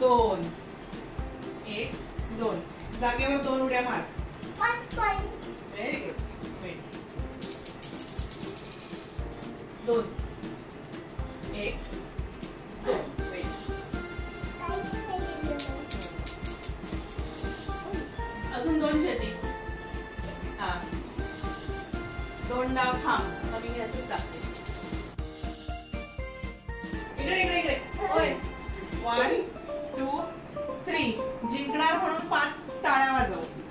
2 1 2 जागेवर 2 उड्या मार. Very good. 2 1 2 अजून 2 छेची. हा 2 डाव थांब. आता मी असंच टाकते. इकडे इकडे इकडे. होय 1 2 3 जिंकणार म्हणून 5 टाळ्या वाजव.